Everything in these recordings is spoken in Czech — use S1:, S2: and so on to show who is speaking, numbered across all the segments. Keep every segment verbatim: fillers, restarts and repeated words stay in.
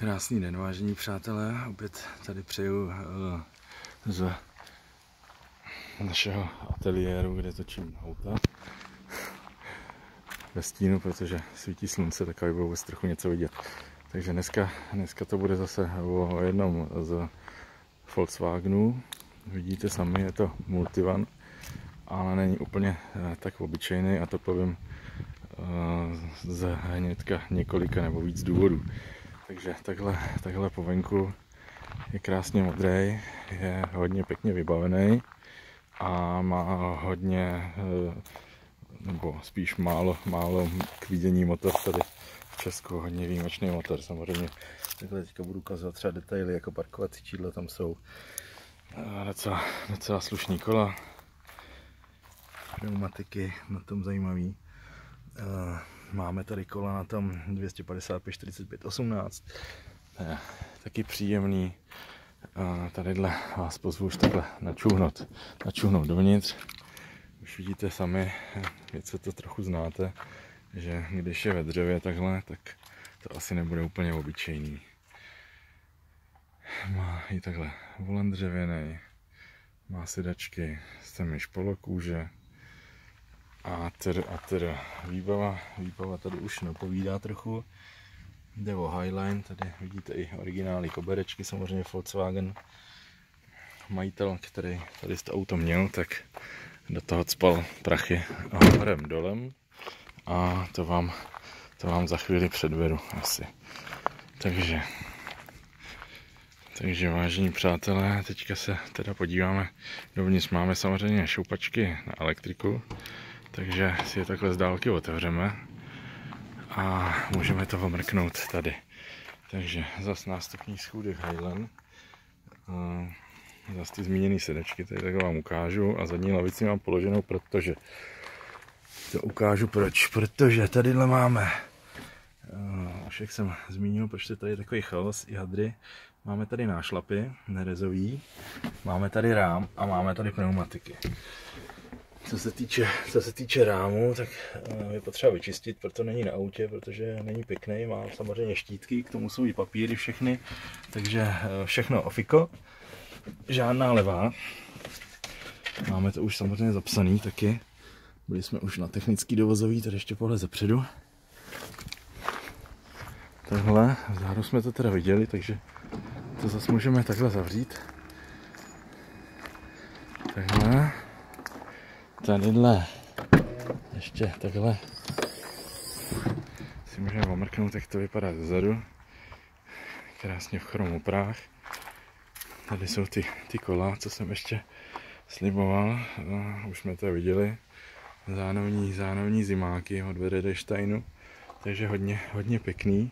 S1: Krásný den, vážení přátelé, opět tady přeju uh, z našeho ateliéru, kde točím auta ve stínu, protože svítí slunce, tak aby bylo vůbec trochu něco vidět. Takže dneska, dneska to bude zase o jednom z Volkswagenů. Vidíte sami, je to multivan, ale není úplně uh, tak obyčejný, a to povím uh, z hnedka několika nebo víc důvodů. Takže takhle, takhle po venku je krásně modrý, je hodně pěkně vybavený a má hodně, nebo spíš málo, málo k vidění motor tady v Česku, hodně výjimečný motor. Samozřejmě takhle teďka budu ukazovat třeba detaily, jako parkovací čídla tam jsou, docela, docela slušný kola, pneumatiky na tom zajímavý. Máme tady kola na tom dvě stě padesát pět čtyřicet pět osmnáct, taky příjemný. Tadyhle vás pozvu už takhle načuhnout, načuhnout dovnitř. Už vidíte sami, věc se to trochu znáte, že když je ve dřevě takhle, tak to asi nebude úplně obyčejný. Má i takhle volant dřevěný, má sedačky, sem špolokůže. A teda, a teda výbava, výbava tady už napovídá trochu. Jde o Highline, tady vidíte i originály koberečky, samozřejmě Volkswagen. Majitel, který tady to auto měl, tak do toho cpal prachy horem dolem. A to vám, to vám za chvíli předvedu asi. Takže, takže vážení přátelé, teďka se teda podíváme. Dovnitř máme samozřejmě šoupačky na elektriku. Takže si je takhle z dálky otevřeme a můžeme to omrknout tady. Takže zas nástupní schůdek Highland. Zas ty zmíněné sedačky, tady tak vám ukážu, a zadní lavici mám položenou, protože to ukážu proč. Protože tadyhle máme, už jak jsem zmínil, proč je tady takový chaos i hadry. Máme tady nášlapy nerezový, máme tady rám a máme tady pneumatiky. Co se týče, co se týče rámu, tak je potřeba vyčistit, proto není na autě, protože není pěkný, má samozřejmě štítky, k tomu jsou i papíry všechny, takže všechno ofiko, žádná levá. Máme to už samozřejmě zapsaný taky, byli jsme už na technický dovozový, tady ještě pohled zepředu. Takhle, vzadu jsme to teda viděli, takže to zase můžeme takhle zavřít. Takhle. Tadyhle ještě takhle si můžeme omrknout, jak to vypadá zezadu. Krásně v chromoprách. Tady jsou ty, ty kola, co jsem ještě sliboval. No, už jsme to viděli. Zánovní, zánovní zimáky od Vededeštajnu. Takže hodně, hodně pěkný.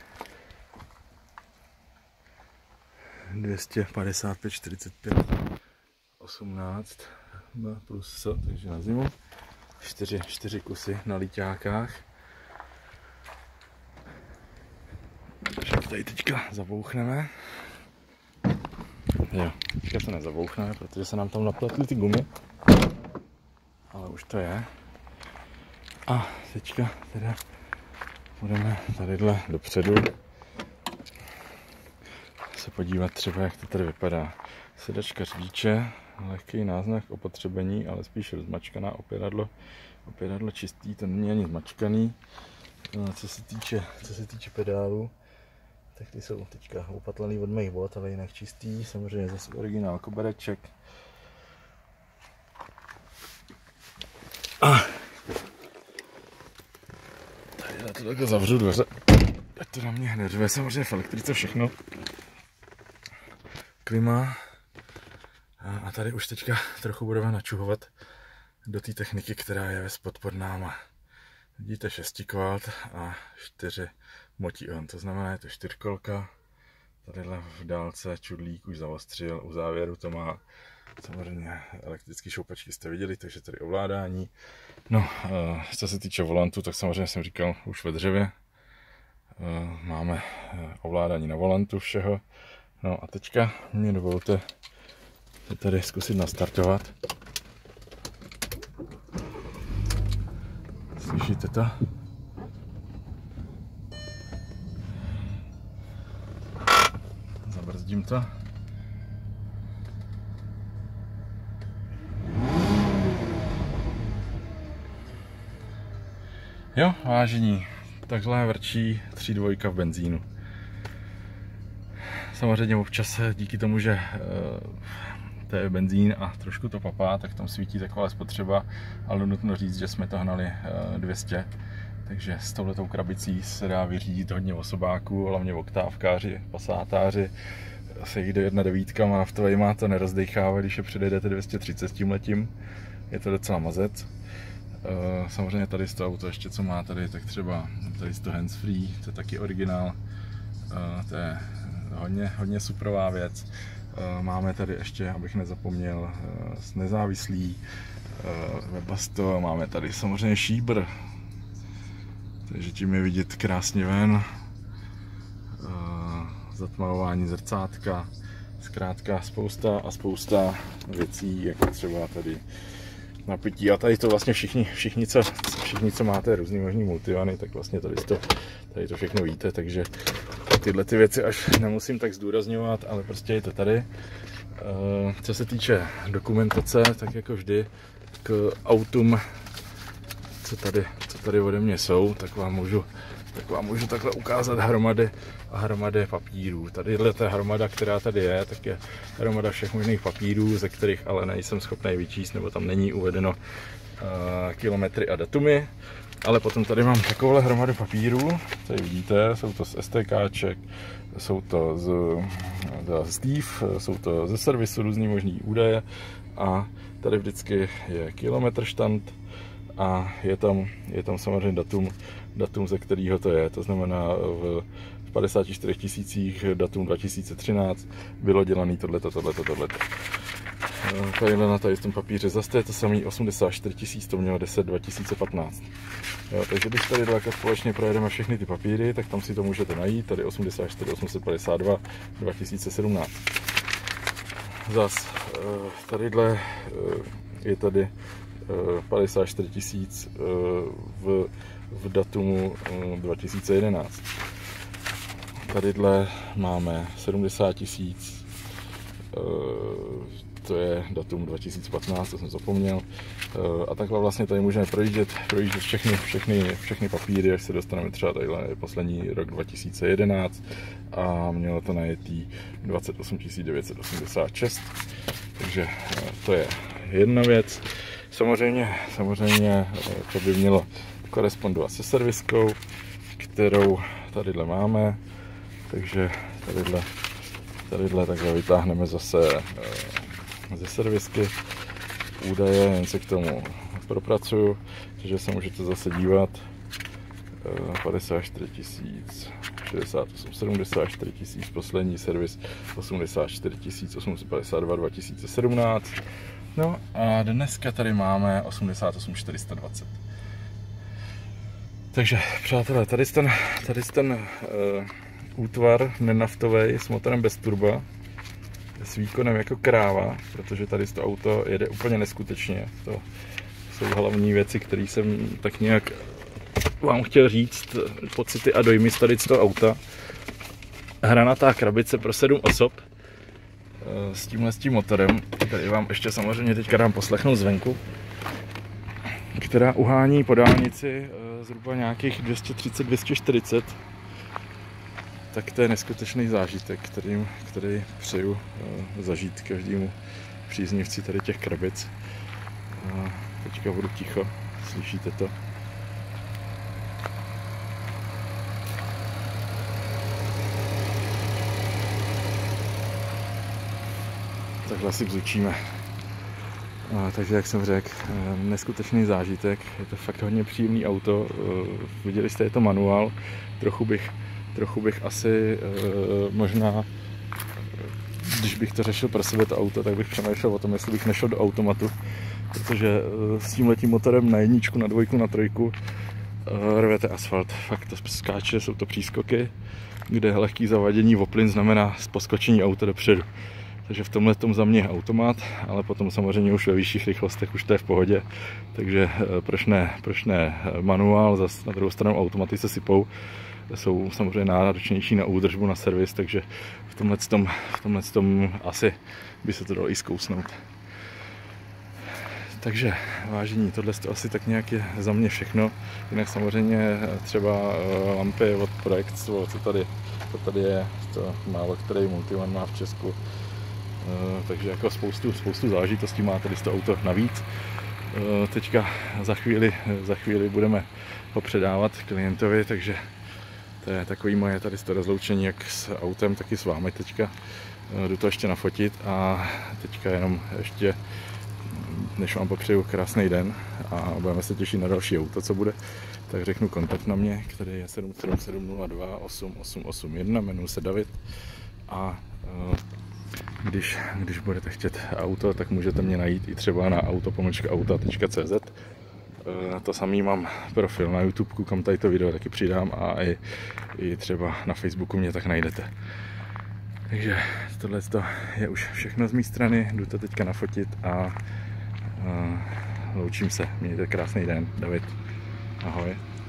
S1: dvě stě padesát pět čtyřicet pět osmnáct. Plus so, takže na zimu. Čtyři, čtyři kusy na líťákách. Však tady teďka zabouchneme. Jo, teďka to nezabouchneme, protože se nám tam napletly ty gumy. Ale už to je. A teďka teda budeme tadyhle dopředu se podívat třeba, jak to tady vypadá. Sedačka řidiče. Lehký náznak opotřebení, ale spíš rozmačkaná, opěradlo, opěradlo čistý, to není ani zmačkaný. Co se týče, co se týče pedálu, tak ty jsou teďka opatlaný od mých bot, ale jinak čistý, samozřejmě zase originál kobereček. A tady já to takhle zavřu dveře, ať to na mě hned řve, samozřejmě v elektrice všechno. Klima. A tady už teďka trochu budeme načuhovat do té techniky, která je spod pod náma. Vidíte šest kvalt a čtyři motion, to znamená, je to čtyřkolka. Tadyhle v dálce čudlík už zaostřil, u závěru to má samozřejmě elektrické šoupačky, jste viděli, takže tady ovládání. No, co se týče volantu, tak samozřejmě jsem říkal už ve dřevě. Máme ovládání na volantu všeho. No a teďka mě dovolte to tady zkusit nastartovat. Slyšíte to? Zabrzdím to. Jo, vážení, takhle vrčí tři dvojka v benzínu. Samozřejmě občas díky tomu, že to je benzín a trošku to papá, tak tam svítí taková spotřeba, ale nutno říct, že jsme to hnali dvě stě. Takže s touhletou krabicí se dá vyřídit hodně osobáků, hlavně oktávkáři, pasátáři. Se jde jedna devítkama naftovejma, to nerozdechávat, když je předjedete dvě stě třicet s tímhletím. Je to docela mazec. Samozřejmě tady z toho auto ještě co má tady, tak třeba tady z toho handsfree, to je taky originál. To je hodně, hodně superová věc. Máme tady ještě, abych nezapomněl, nezávislý Webasto, máme tady samozřejmě šíbr. Takže tím je vidět krásně ven, zatmalování zrcátka, zkrátka spousta a spousta věcí, jako třeba tady napití. A tady to vlastně všichni, všichni, co, všichni, co máte různý možný multivany, tak vlastně tady to, tady to všechno víte, takže tyhle ty věci až nemusím tak zdůrazňovat, ale prostě je to tady. Co se týče dokumentace, tak jako vždy k autům, co tady, co tady ode mě jsou, tak vám můžu, tak vám můžu takhle ukázat hromady a hromady papírů. Tadyhle ta hromada, která tady je, tak je hromada všech možných papírů, ze kterých ale nejsem schopný vyčíst, nebo tam není uvedeno uh, kilometry a datumy. Ale potom tady mám takovouhle hromadu papírů, tady vidíte, jsou to z STKček, jsou to z, z Steve, jsou to ze servisu různý možný údaje a tady vždycky je kilometr štand a je tam, je tam samozřejmě datum, datum, ze kterého to je, to znamená v padesáti čtyřech tisících datum dva tisíce třináct bylo dělaný tohleto, tohleto, tohleto. Tadyhle na tady v tom papíře zase je to samý osmdesát čtyři tisíc, to mělo deset dva tisíce patnáct. Jo, takže když tady dvakrát společně projedeme všechny ty papíry, tak tam si to můžete najít, tady osmdesát čtyři osm set padesát dva dva tisíce sedmnáct. Zas tadyhle je tady padesát čtyři tisíc v, v datumu dva tisíce jedenáct. Tadyhle máme sedmdesát tisíc, to je datum dva tisíce patnáct, to jsem zapomněl. A takhle vlastně tady můžeme projíždět, projíždět všechny, všechny, všechny papíry, až se dostaneme třeba tadyhle poslední rok dva tisíce jedenáct a mělo to najetý dvacet osm tisíc devět set osmdesát šest. Takže to je jedna věc. Samozřejmě, samozřejmě to by mělo korespondovat se serviskou, kterou tadyhle máme. Takže tadyhle, tadyhle takhle vytáhneme zase ze servisky údaje, jen se k tomu propracuju, takže se můžete zase dívat. Padesát čtyři tisíc, šedesát osm, sedmdesát čtyři tisíc, poslední servis osmdesát čtyři tisíc osm set padesát dva dva tisíce sedmnáct. No a dneska tady máme osmdesát osm čtyři sta dvacet. Takže přátelé, tady ten, tady ten uh, útvar nenaftový s motorem bez turba, s výkonem jako kráva, protože tady to auto jede úplně neskutečně. To jsou hlavní věci, které jsem tak nějak vám chtěl říct, pocity a dojmy z tady z toho auta. Hranatá krabice pro sedm osob s tímhle s tím motorem, který vám ještě samozřejmě teďka dám poslechnout zvenku, která uhání po dálnici zhruba nějakých dvě stě třicet až dvě stě čtyřicet. Tak to je neskutečný zážitek, který, který přeju zažít každému příznivci tady těch krabic. A teďka budu ticho, slyšíte to? Takhle si bzučíme. A, takže jak jsem řekl, neskutečný zážitek, je to fakt hodně příjemný auto, viděli jste, je to manuál, trochu bych, trochu bych asi možná, když bych to řešil pro sebe to auto, tak bych přemýšlel o tom, jestli bych nešel do automatu, protože s tímhletím motorem na jedničku, na dvojku, na trojku rvete asfalt, fakt to skáče, jsou to přískoky, kde lehký zavadění v plyn znamená poskočení auta dopředu. Takže v tomhle tom za mě automat, ale potom samozřejmě už ve vyšších rychlostech už to je v pohodě. Takže proč ne, proč ne manuál, zase na druhou stranu automaty se sypou. jsou samozřejmě náročnější na údržbu, na servis, takže v tomhle tom, v tomhle tom asi by se to dalo i zkousnout. Takže vážení, tohle to asi tak nějak je za mě všechno. Jinak samozřejmě třeba lampy od Projektstvo, co tady, co tady je, to málo který Multivan má v Česku. Takže jako spoustu, spoustu záležitostí má tady to auto navíc. Teďka za chvíli, za chvíli budeme ho předávat klientovi, takže to je takový moje tady to rozloučení jak s autem, tak i s vámi teďka. Jdu to ještě nafotit a teďka jenom ještě, než vám popřeju krásný den a budeme se těšit na další auto, co bude, tak řeknu kontakt na mě, který je sedm sedm sedm nula dva osm osm osm jedna, jmenuji se David a když, když budete chtět auto, tak můžete mě najít i třeba na auto pomlčka auta tečka cé zet. To samý mám profil na YouTube, kam tady to video taky přidám a i, i třeba na Facebooku mě tak najdete. Takže tohle je už všechno z mé strany, jdu to teďka nafotit a, a loučím se. Mějte krásný den, David. Ahoj.